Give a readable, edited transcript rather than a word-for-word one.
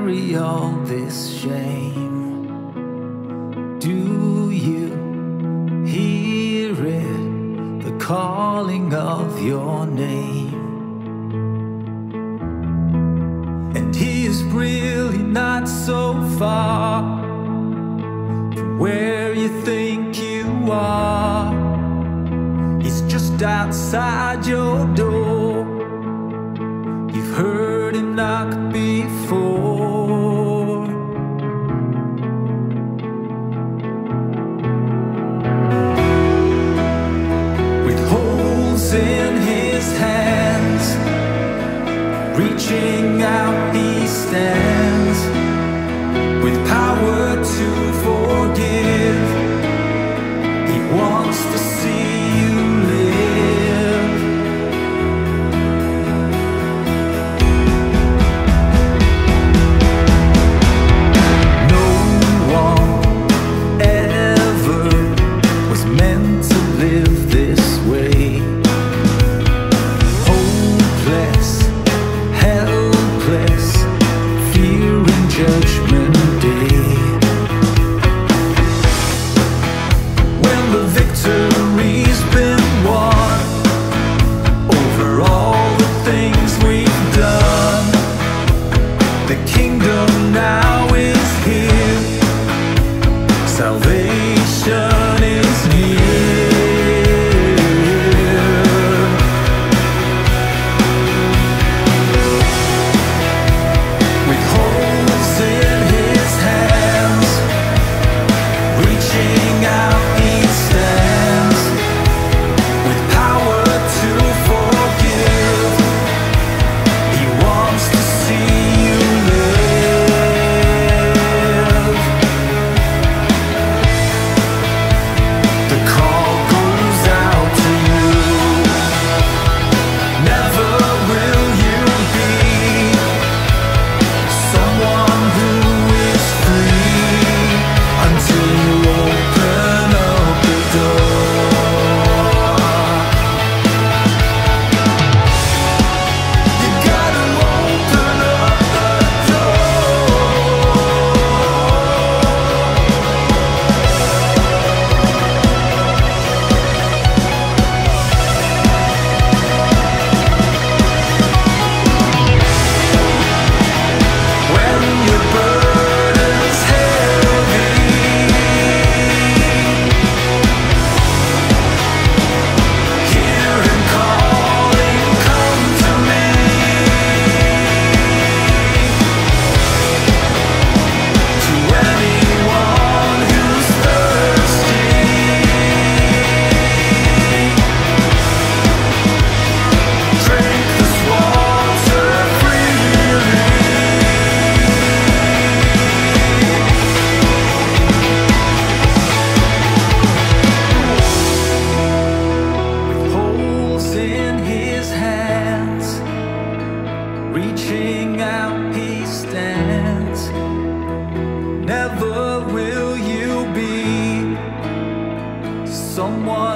carry all this shame? Do you hear it, the calling of your name? And he is really not so far from where you think you are. He's just outside your door. You've heard him knock before. With holes in his hands, reaching out he stands. With power to forgive, he wants to see you live. No one ever was meant to live this way. Hopeless, helpless, fearing judgment day. When the victory's been won over all the things we've done, the kingdom now is here, salvation is near. With holes in his hands, reaching out he stands. With power to forgive, he wants to see you live. The call goes out to you. Never will you be someone who is free until you open up the door. You gotta open up the door. When your burden's heavy, hear him calling, come to me. To anyone who's thirsty, drink this water freely. With holes in his hands, reaching out he stands. Never will you be someone